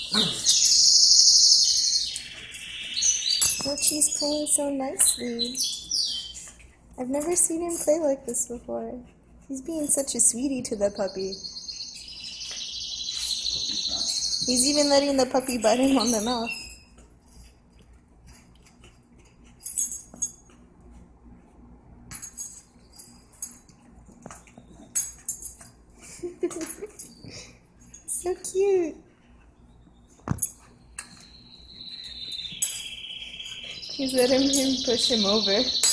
Mochi's playing so nicely. I've never seen him play like this before. He's being such a sweetie to the puppy. He's even letting the puppy bite him on the mouth. So cute. He's letting him push him over.